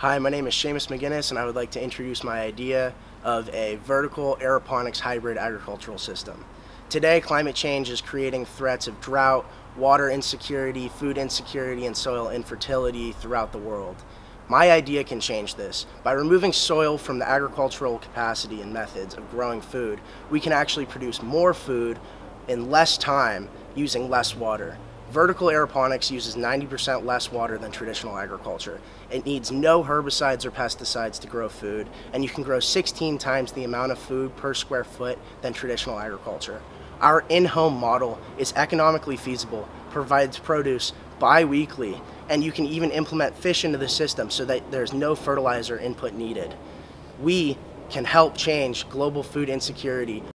Hi, my name is Seamus McGinnis, and I would like to introduce my idea of a vertical aeroponics hybrid agricultural system. Today, climate change is creating threats of drought, water insecurity, food insecurity, and soil infertility throughout the world. My idea can change this. By removing soil from the agricultural capacity and methods of growing food, we can actually produce more food in less time using less water. Vertical aeroponics uses 90% less water than traditional agriculture. It needs no herbicides or pesticides to grow food, and you can grow 16 times the amount of food per square foot than traditional agriculture. Our in-home model is economically feasible, provides produce bi-weekly, and you can even implement fish into the system so that there's no fertilizer input needed. We can help change global food insecurity